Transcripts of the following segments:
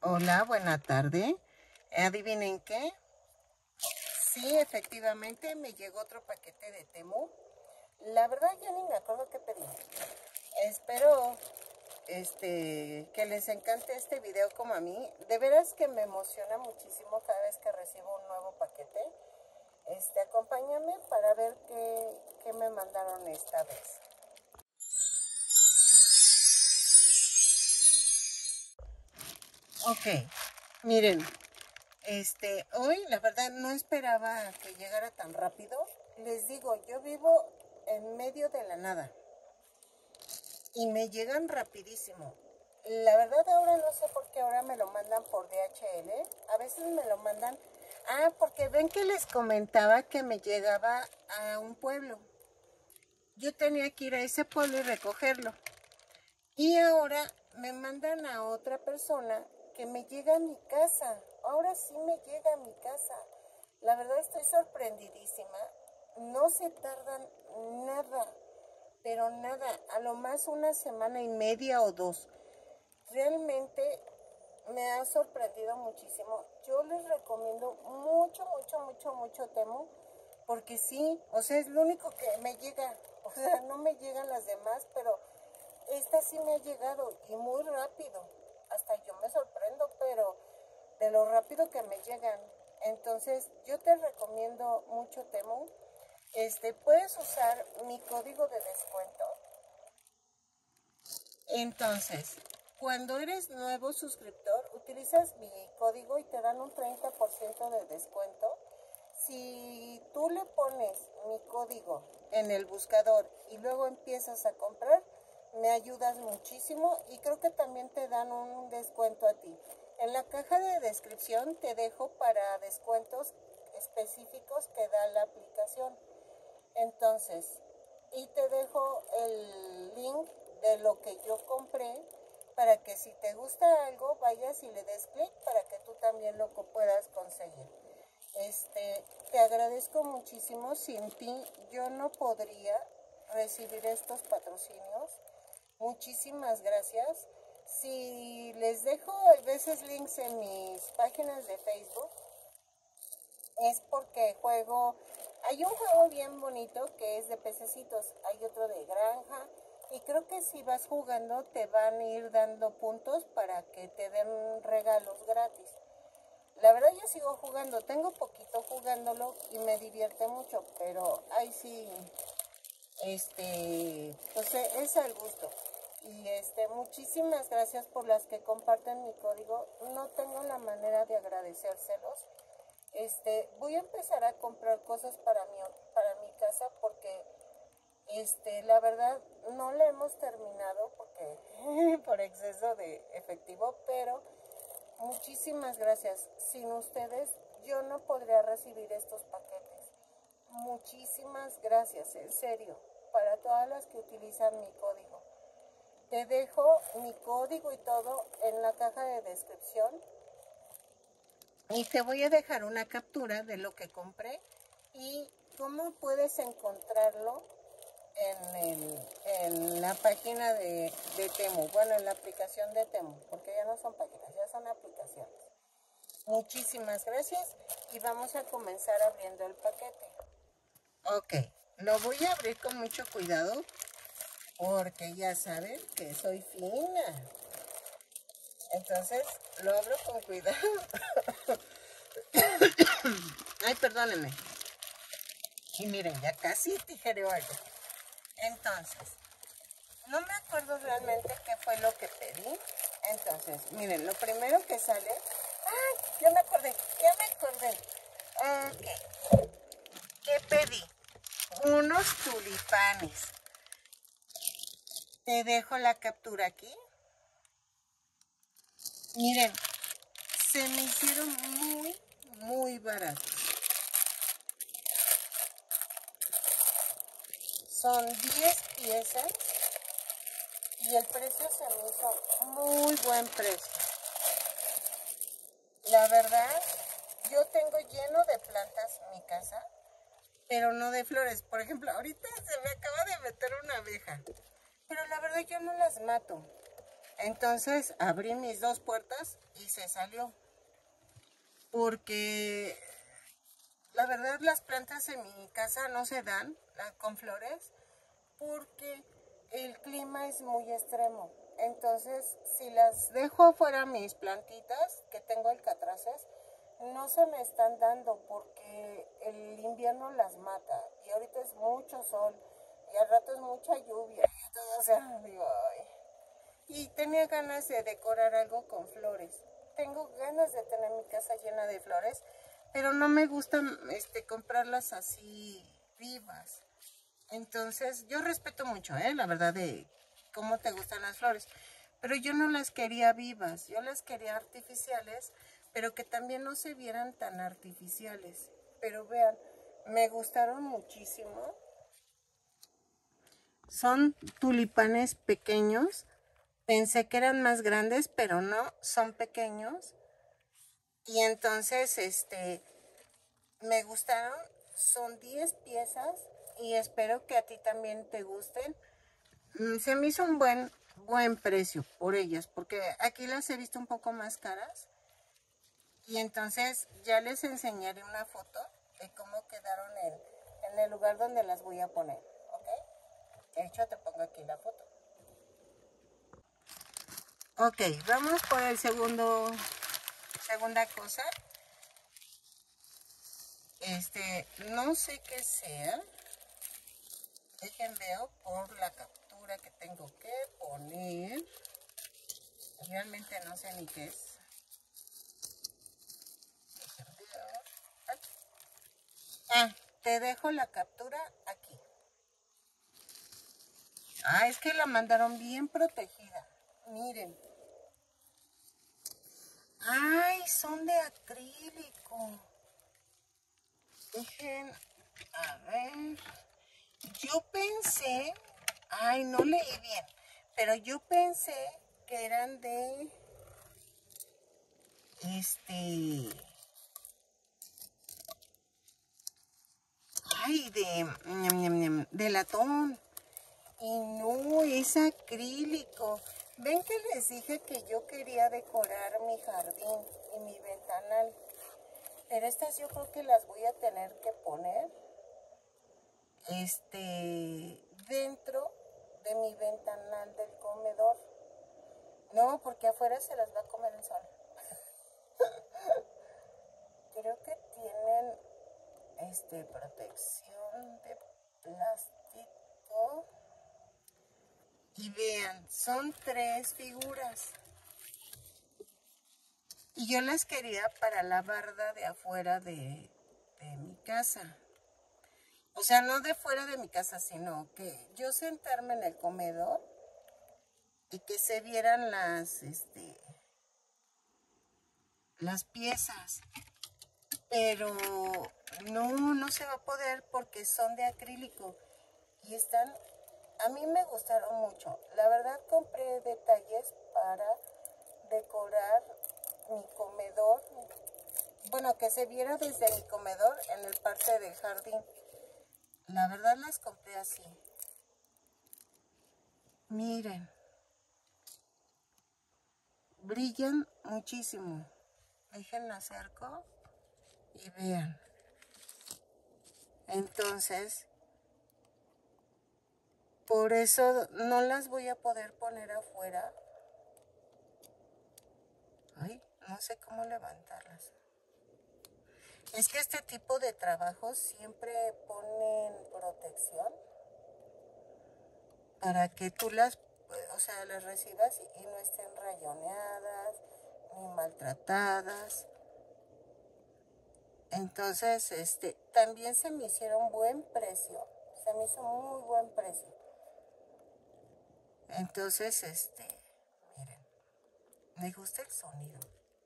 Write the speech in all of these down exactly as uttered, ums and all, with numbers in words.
Hola, buena tarde. ¿Adivinen qué? Sí, efectivamente me llegó otro paquete de Temu. La verdad ya ni me acuerdo qué pedí. Espero este, que les encante este video como a mí. De veras que me emociona muchísimo cada vez que recibo un nuevo paquete. Este, acompáñame para ver qué, qué me mandaron esta vez. Ok, miren, este, hoy la verdad no esperaba que llegara tan rápido. Les digo, yo vivo en medio de la nada y me llegan rapidísimo. La verdad ahora no sé por qué ahora me lo mandan por D H L. A veces me lo mandan, ah, porque ven que les comentaba que me llegaba a un pueblo. Yo tenía que ir a ese pueblo y recogerlo. Y ahora me mandan a otra persona que me llega a mi casa. Ahora sí me llega a mi casa. La verdad estoy sorprendidísima. No se tardan nada, pero nada. A lo más una semana y media o dos. Realmente me ha sorprendido muchísimo. Yo les recomiendo mucho, mucho, mucho, mucho Temu. Porque sí, o sea, es lo único que me llega. O sea, no me llegan las demás, pero esta sí me ha llegado y muy rápido. Hasta yo me sorprendo, pero de lo rápido que me llegan. Entonces, yo te recomiendo mucho Temu. Este, puedes usar mi código de descuento. Entonces, cuando eres nuevo suscriptor, utilizas mi código y te dan un treinta por ciento de descuento. Si tú le pones mi código en el buscador y luego empiezas a comprar, me ayudas muchísimo y creo que también te dan un descuento a ti. En la caja de descripción te dejo para descuentos específicos que da la aplicación. Entonces, y te dejo el link de lo que yo compré para que si te gusta algo vayas y le des clic para que tú también lo puedas conseguir. Este, te agradezco muchísimo. Sin ti yo no podría recibir estos patrocinios. Muchísimas gracias. Si les dejo a veces links en mis páginas de Facebook, es porque juego, hay un juego bien bonito que es de pececitos, hay otro de granja, y creo que si vas jugando te van a ir dando puntos para que te den regalos gratis. La verdad yo sigo jugando, tengo poquito jugándolo y me divierte mucho, pero ahí sí, este, pues es al gusto. Y este, muchísimas gracias por las que comparten mi código. No tengo la manera de agradecérselos. Este, voy a empezar a comprar cosas para mi, para mi casa porque este, la verdad no la hemos terminado porque por exceso de efectivo, pero muchísimas gracias. Sin ustedes yo no podría recibir estos paquetes. Muchísimas gracias, en serio, para todas las que utilizan mi código. Te dejo mi código y todo en la caja de descripción. Y te voy a dejar una captura de lo que compré y cómo puedes encontrarlo en, el, en la página de, de Temu. Bueno, en la aplicación de Temu, porque ya no son páginas, ya son aplicaciones. Muchísimas gracias y vamos a comenzar abriendo el paquete. Ok, lo voy a abrir con mucho cuidado porque ya saben que soy fina. Entonces lo abro con cuidado. Ay, perdónenme. Y miren, ya casi tijereo algo. Entonces, no me acuerdo realmente qué fue lo que pedí. Entonces, miren, lo primero que sale... ¡Ay! Ya me acordé, ya me acordé. Ok. ¿Qué pedí? Unos tulipanes. Te dejo la captura aquí. Miren, se me hicieron muy, muy baratos. Son diez piezas y el precio se me hizo muy buen precio. La verdad, yo tengo lleno de plantas en mi casa, pero no de flores. Por ejemplo, ahorita se me acaba de meter una abeja, pero la verdad yo no las mato. Entonces abrí mis dos puertas y se salió. Porque la verdad las plantas en mi casa no se dan con flores porque el clima es muy extremo. Entonces, si las dejo afuera mis plantitas, que tengo alcatraces, no se me están dando porque el invierno las mata. Y ahorita es mucho sol y al rato es mucha lluvia. Y todo, o sea, digo, ay. Y tenía ganas de decorar algo con flores. Tengo ganas de tener mi casa llena de flores, pero no me gusta este, comprarlas así vivas. Entonces, yo respeto mucho, ¿eh? La verdad, de cómo te gustan las flores. Pero yo no las quería vivas, yo las quería artificiales, pero que también no se vieran tan artificiales. Pero vean, me gustaron muchísimo. Son tulipanes pequeños. Pensé que eran más grandes, pero no, son pequeños. Y entonces, este, me gustaron. Son diez piezas y espero que a ti también te gusten. Se me hizo un buen, buen precio por ellas, porque aquí las he visto un poco más caras. Y entonces ya les enseñaré una foto de cómo quedaron en, en el lugar donde las voy a poner, ¿ok? De hecho, te pongo aquí la foto. Ok, vamos por el segundo, segunda cosa. Este, no sé qué sea. Dejen veo por la captura que tengo que poner. Realmente no sé ni qué es. Dejen ver. Ah, te dejo la captura aquí. Ah, es que la mandaron bien protegida. Miren. Ay, son de acrílico. Dejen, a ver. Yo pensé, ay, no leí bien, pero yo pensé que eran de, este, ay, de, de latón. Y no, es acrílico. Ven que les dije que yo quería decorar mi jardín y mi ventanal. Pero estas yo creo que las voy a tener que poner este, dentro de mi ventanal del comedor. No, porque afuera se las va a comer el sol. Creo que tienen este, protección de plástico. Y vean, son tres figuras. Y yo las quería para la barda de afuera de, de mi casa. O sea, no de fuera de mi casa, sino que yo sentarme en el comedor y que se vieran las, este, las piezas. Pero no, no se va a poder porque son de acrílico. Y están, a mí me gustaron mucho. La verdad compré detalles para decorar mi comedor. Bueno, que se viera desde mi comedor en el parte del jardín. La verdad las compré así. Miren. Brillan muchísimo. Déjenla acerco y vean. Entonces, por eso no las voy a poder poner afuera. Ay, no sé cómo levantarlas. Es que este tipo de trabajos siempre ponen protección para que tú las, o sea, las recibas y no estén rayoneadas ni maltratadas. Entonces, este, también se me hicieron buen precio. Se me hizo muy buen precio. Entonces, este, miren, me gusta el sonido.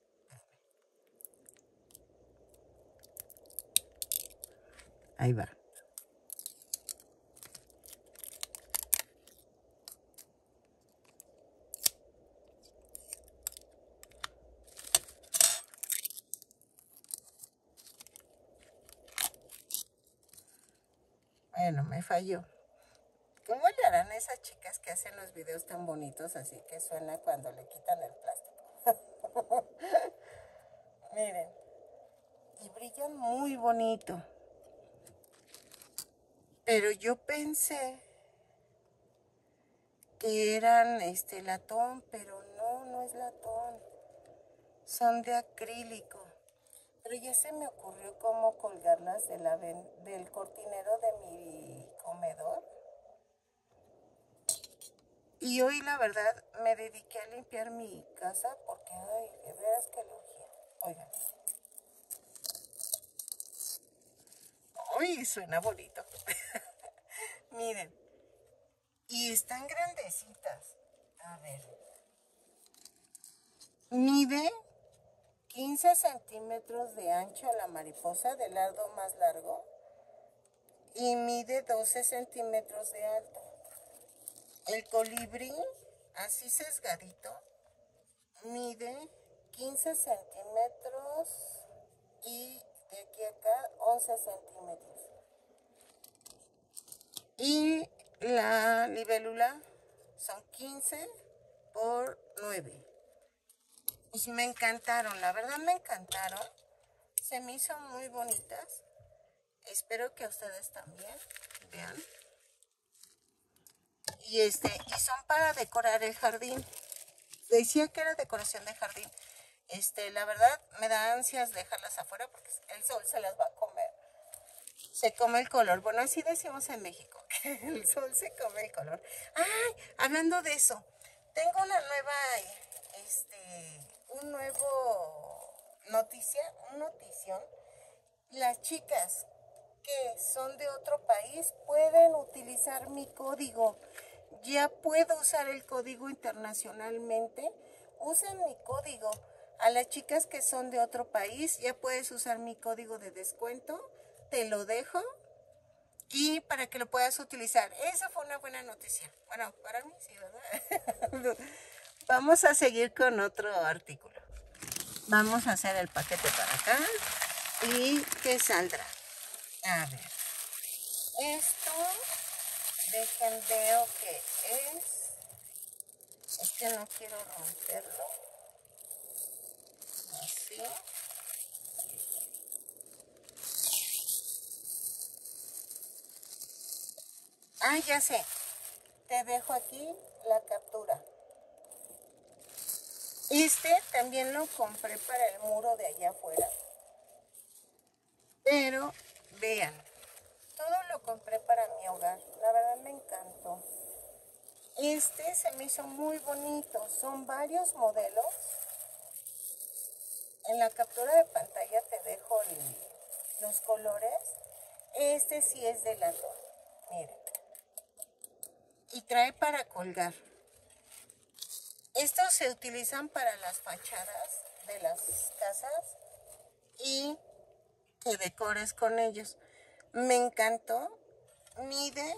Ahí va. Bueno, me falló. ¿Cómo le estarán esas chicas que hacen los videos tan bonitos así que suena cuando le quitan el plástico. Miren, y brillan muy bonito. Pero yo pensé que eran este latón, pero no, no es latón. Son de acrílico. Pero ya se me ocurrió cómo colgarlas de la, del cortinero de mi comedor. Y hoy la verdad me dediqué a limpiar mi casa porque, ay, de veras que lo urgía. Oigan. Uy, suena bonito. Miren. Y están grandecitas. A ver. Mide quince centímetros de ancho la mariposa del lado más largo. Y mide doce centímetros de alto. El colibrí, así sesgadito, mide quince centímetros y de aquí a acá once centímetros. Y la libélula son quince por nueve. Pues me encantaron, la verdad me encantaron. Se me hizo muy bonitas. Espero que a ustedes también vean. Y, este, y son para decorar el jardín. Decía que era decoración de jardín. Este, la verdad me da ansias dejarlas afuera porque el sol se las va a comer. Se come el color. Bueno, así decimos en México, que el sol se come el color. ¡Ay! Hablando de eso, tengo una nueva, este, un nuevo noticia, una notición. Las chicas que son de otro país pueden utilizar mi código. Ya puedo usar el código internacionalmente. Usen mi código. A las chicas que son de otro país ya puedes usar mi código de descuento. Te lo dejo y para que lo puedas utilizar. Esa fue una buena noticia. Bueno, para mí sí, ¿verdad? Vamos a seguir con otro artículo. Vamos a hacer el paquete para acá y ¿qué saldrá? A ver, esto, dejen veo que es, es que no quiero romperlo, así. Ah, ya sé, te dejo aquí la captura. Este también lo compré para el muro de allá afuera, pero vean, todo lo compré para mi hogar, la verdad me encantó. Este se me hizo muy bonito, son varios modelos. En la captura de pantalla te dejo el, los colores. Este sí es de latón, miren. Y trae para colgar. Estos se utilizan para las fachadas de las casas y que decores con ellos. Me encantó. Mide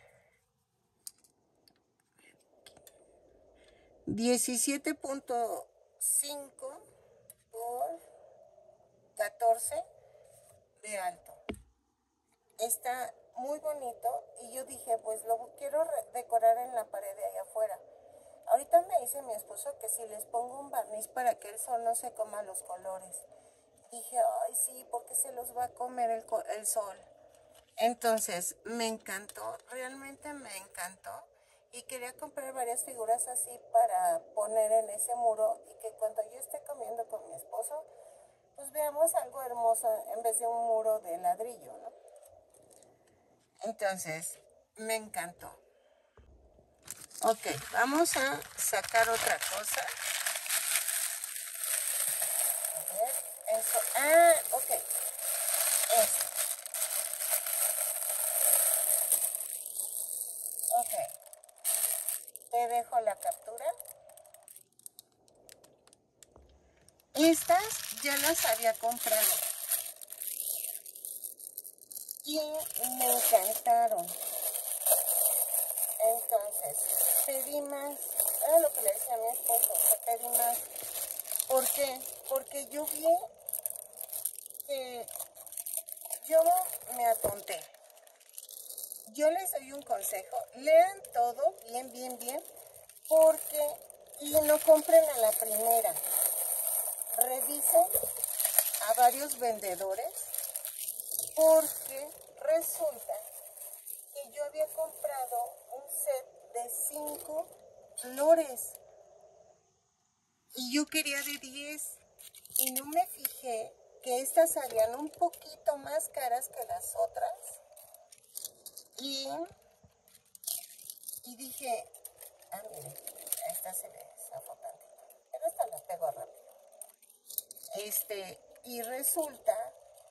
diecisiete punto cinco por catorce de alto. Está muy bonito y yo dije, pues lo quiero decorar en la pared de allá afuera. Ahorita me dice mi esposo que si les pongo un barniz para que el sol no se coma los colores. Dije, ay sí, porque se los va a comer el, el sol. Entonces, me encantó, realmente me encantó. Y quería comprar varias figuras así para poner en ese muro y que cuando yo esté comiendo con mi esposo, pues veamos algo hermoso en vez de un muro de ladrillo, ¿no? Entonces, me encantó. Ok, vamos a sacar otra cosa. A ver, eso. Ah, ok. Eso. Ok. Te dejo la captura. Estas ya las había comprado. Y me encantaron. Entonces, pedí más. Era lo que le decía a mi esposo, que pedí más. ¿Por qué? Porque yo vi que yo me atonté. yo les doy un consejo, lean todo bien, bien, bien, porque, y no compren a la primera, revisen a varios vendedores, porque resulta que yo había comprado un set de cinco flores y yo quería de diez y no me fijé que estas salían un poquito más caras que las otras y, y dije, ah, miren, a esta se le zafó tantito, pero esta la pego rápido. Este, y resulta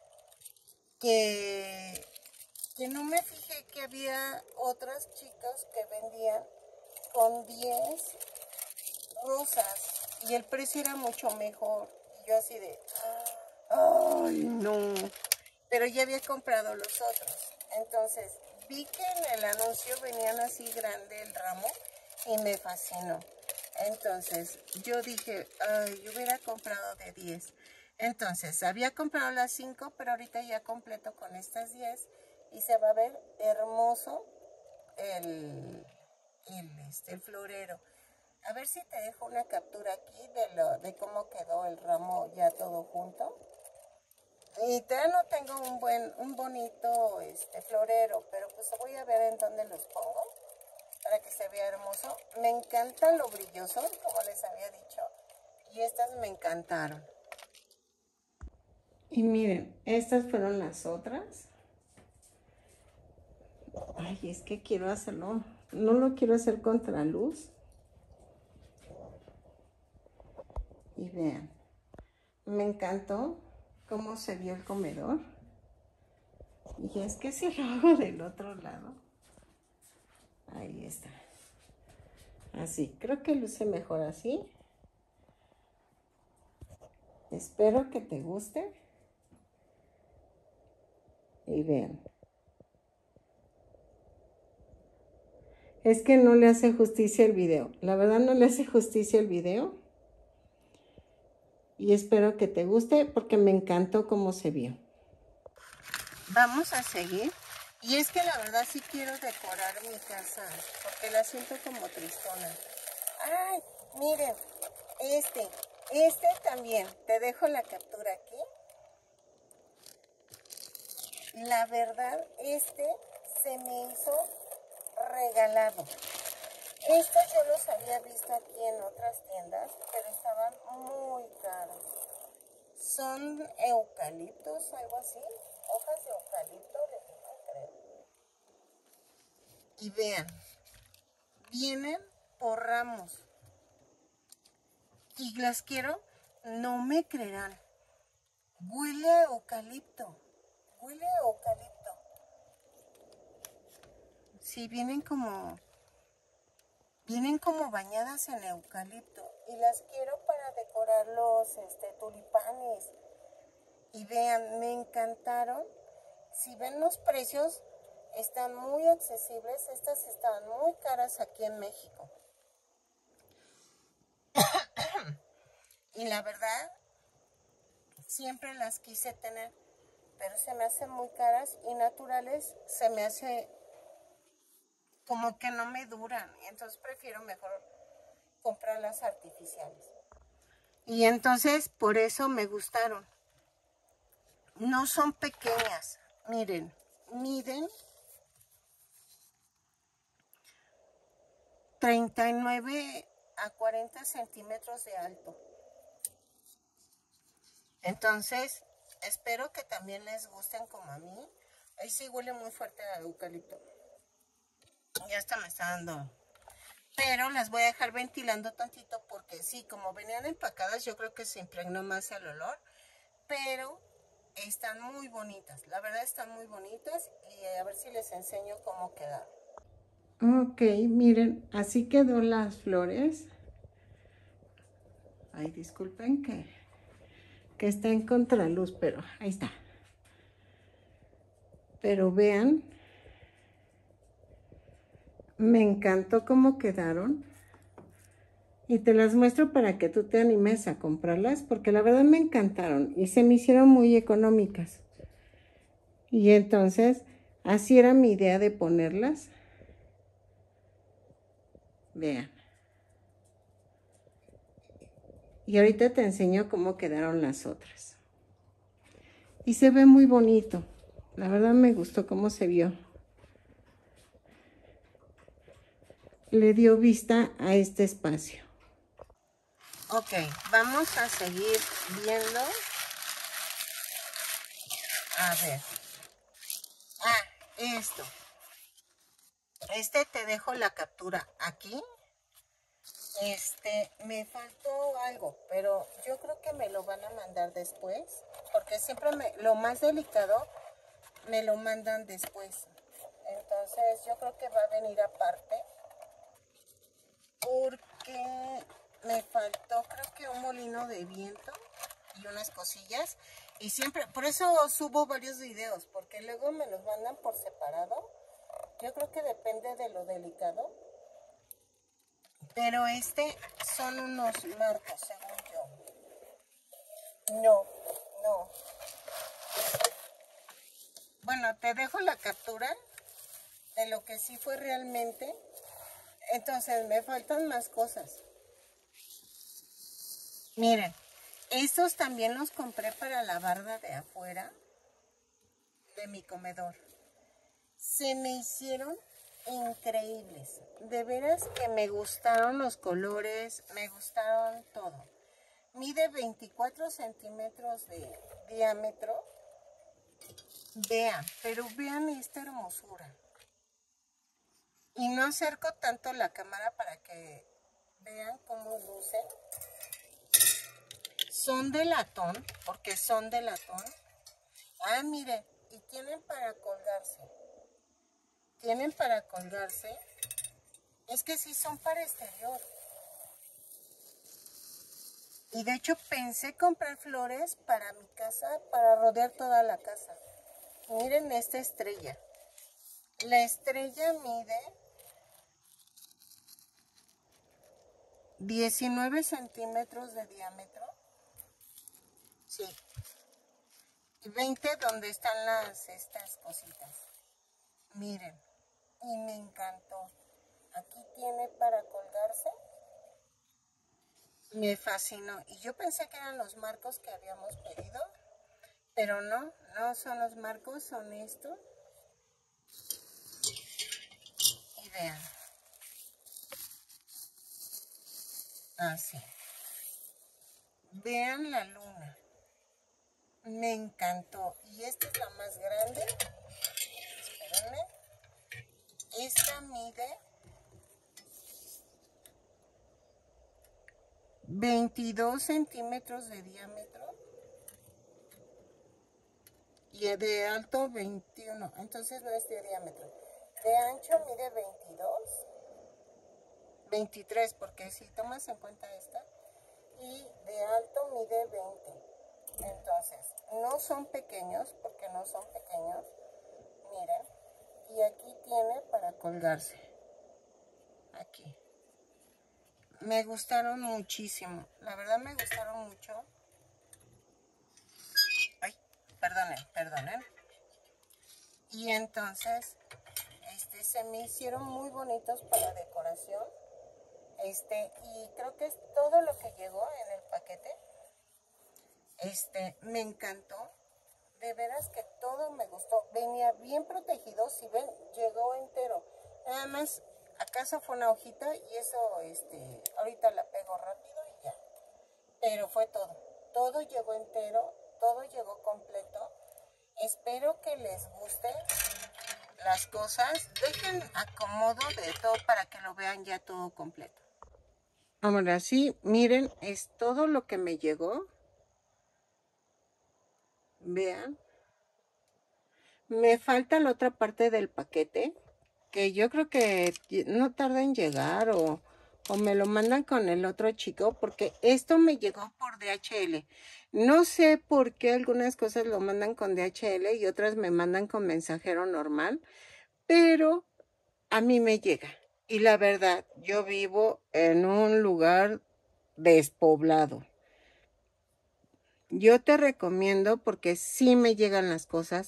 que, que no me fijé que había otras chicas que vendían con diez rosas y el precio era mucho mejor. Y yo así de, ay, no. Pero ya había comprado los otros. Entonces vi que en el anuncio venían así grande el ramo y me fascinó. Entonces yo dije, ay, yo hubiera comprado de diez. Entonces había comprado las cinco, pero ahorita ya completo con estas diez y se va a ver hermoso el, el, este, el florero. A ver si te dejo una captura aquí de, lo, de cómo quedó el ramo ya todo junto. Y todavía no tengo un buen, un bonito este, florero, pero pues voy a ver en dónde los pongo para que se vea hermoso. Me encanta lo brilloso, como les había dicho, y estas me encantaron. Y miren, estas fueron las otras. Ay, es que quiero hacerlo, no lo quiero hacer contra luz. Y vean, me encantó cómo se vio el comedor. Y es que si lo hago del otro lado, ahí está. Así, creo que luce mejor así. Espero que te guste. Y vean. Es que no le hace justicia el video. La verdad no le hace justicia el video. Y espero que te guste porque me encantó cómo se vio. Vamos a seguir. Y es que la verdad sí quiero decorar mi casa porque la siento como tristona. Ay, miren, este, este también. Te dejo la captura aquí. La verdad, este se me hizo regalado. Estos yo los había visto aquí en otras tiendas, pero estaban muy caros. Son eucaliptos, algo así, hojas de eucalipto, les digo, creo. Y vean, vienen por ramos. Y las quiero, no me creerán. Huele a eucalipto, huele a eucalipto. Sí, vienen como... Vienen como bañadas en eucalipto y las quiero para decorar los este, tulipanes. Y vean, me encantaron. Si ven los precios, están muy accesibles. Estas estaban muy caras aquí en México. Y la verdad, siempre las quise tener, pero se me hacen muy caras y naturales se me hace... como que no me duran, entonces prefiero mejor comprar las artificiales. Y entonces por eso me gustaron. No son pequeñas, miren, miden treinta y nueve a cuarenta centímetros de alto. Entonces espero que también les gusten como a mí. Ahí sí huele muy fuerte a eucalipto. Ya hasta me está dando, pero las voy a dejar ventilando tantito porque sí, como venían empacadas, yo creo que se impregnó más el olor, pero están muy bonitas, la verdad están muy bonitas y a ver si les enseño cómo quedaron. Ok, miren, así quedó las flores. Ay, disculpen que, que está en contraluz, pero ahí está. Pero vean. Me encantó cómo quedaron y te las muestro para que tú te animes a comprarlas porque la verdad me encantaron y se me hicieron muy económicas. Y entonces Así era mi idea de ponerlas. Vean. Y ahorita te enseño cómo quedaron las otras. Y se ve muy bonito. La verdad me gustó cómo se vio. Le dio vista a este espacio. Ok, vamos a seguir viendo. A ver. Ah, esto. Este te dejo la captura aquí. Este, me faltó algo, pero yo creo que me lo van a mandar después, porque siempre me, lo más delicado me lo mandan después. Entonces yo creo que va a venir aparte, porque me faltó creo que un molino de viento y unas cosillas. Y siempre, por eso subo varios videos, porque luego me los mandan por separado. Yo creo que depende de lo delicado. Pero este son unos marcos, según yo. No, no. Bueno, te dejo la captura de lo que sí fue realmente. Entonces, me faltan más cosas. Miren, estos también los compré para la barda de afuera de mi comedor. Se me hicieron increíbles. De veras que me gustaron los colores, me gustaron todo. Mide veinticuatro centímetros de diámetro. Vean, pero vean esta hermosura. Y no acerco tanto la cámara para que vean cómo lucen. Son de latón, porque son de latón. Ah, mire, y tienen para colgarse. Tienen para colgarse. Es que sí son para exterior. Y de hecho pensé comprar flores para mi casa, para rodear toda la casa. Miren esta estrella. La estrella mide diecinueve centímetros de diámetro. Sí. Y veinte donde están las estas cositas. Miren. Y me encantó. Aquí tiene para colgarse. Me fascinó. Y yo pensé que eran los marcos que habíamos pedido. Pero no, no son los marcos, son estos. Y vean. Así. Vean la luna. Me encantó. Y esta es la más grande. Espérenme. Esta mide veintidós centímetros de diámetro. Y de alto veintiuno. Entonces no es de diámetro. De ancho mide veintidós. veintitrés, porque si tomas en cuenta esta. Y de alto mide veinte. Entonces, no son pequeños, porque no son pequeños. Miren. Y aquí tiene para colgarse. Aquí. Me gustaron muchísimo. La verdad me gustaron mucho. Ay, perdonen, perdonen. Y entonces, este, se me hicieron muy bonitos para decoración. Este, y creo que es todo lo que llegó en el paquete. Este, me encantó. De veras que todo me gustó. Venía bien protegido. Si ven, llegó entero. Nada más, acaso fue una hojita y eso, este, ahorita la pego rápido y ya. Pero fue todo. Todo llegó entero. Todo llegó completo. Espero que les guste las cosas. Dejen acomodo de todo para que lo vean ya todo completo. Ahora sí, miren, es todo lo que me llegó. Vean. Me falta la otra parte del paquete, que yo creo que no tarda en llegar o, o me lo mandan con el otro chico, porque esto me llegó por D H L. No sé por qué algunas cosas lo mandan con D H L y otras me mandan con mensajero normal, pero a mí me llega. Y la verdad, yo vivo en un lugar despoblado. Yo te recomiendo, porque sí me llegan las cosas,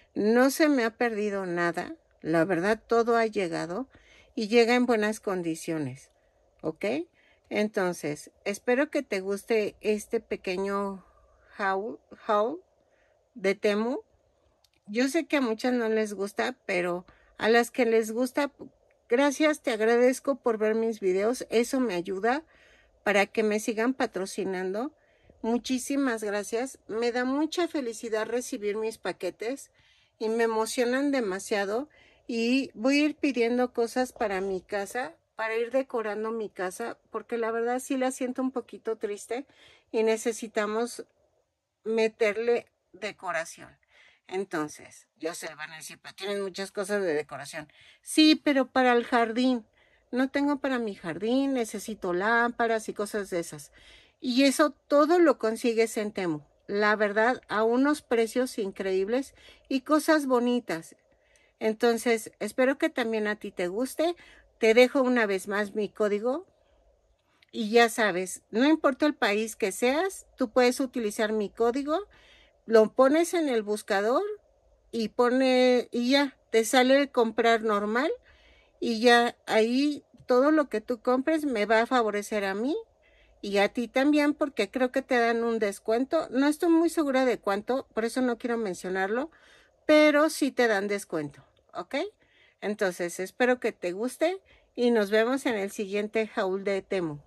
No se me ha perdido nada. La verdad, todo ha llegado y llega en buenas condiciones. ¿Ok? Entonces, espero que te guste este pequeño haul, haul de Temu. Yo sé que a muchas no les gusta, pero a las que les gusta, gracias, te agradezco por ver mis videos. Eso me ayuda para que me sigan patrocinando. Muchísimas gracias. Me da mucha felicidad recibir mis paquetes y me emocionan demasiado. Y voy a ir pidiendo cosas para mi casa, para ir decorando mi casa, porque la verdad sí la siento un poquito triste y necesitamos meterle decoración. Entonces, yo sé, van a decir, pero tienen muchas cosas de decoración. Sí, pero para el jardín. No tengo para mi jardín, necesito lámparas y cosas de esas. Y eso todo lo consigues en Temu. La verdad, a unos precios increíbles y cosas bonitas. Entonces, espero que también a ti te guste. Te dejo una vez más mi código. Y ya sabes, no importa el país que seas, tú puedes utilizar mi código, lo pones en el buscador y pone y ya, te sale comprar normal y ya ahí todo lo que tú compres me va a favorecer a mí y a ti también porque creo que te dan un descuento. No estoy muy segura de cuánto, por eso no quiero mencionarlo, pero sí te dan descuento, ¿ok? Entonces espero que te guste y nos vemos en el siguiente haul de Temu.